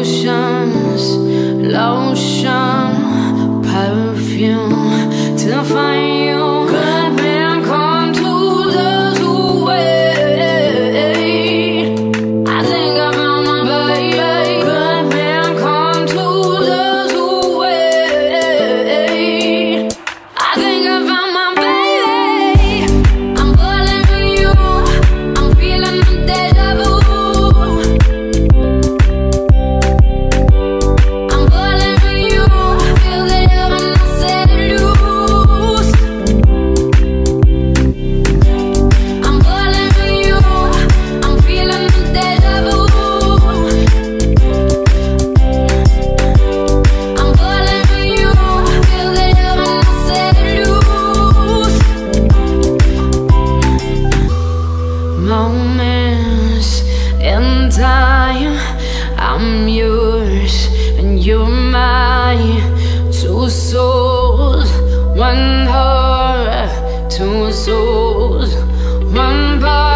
Potions, lotion, perfume to find you. Good men come to those who wait. I think I found my baby. Good men come to those who wait. I think I found my baby. I'm falling for you. I'm feeling the deja vu. Moments in time, I'm yours and you're mine. Two souls, one heart, two souls, one body.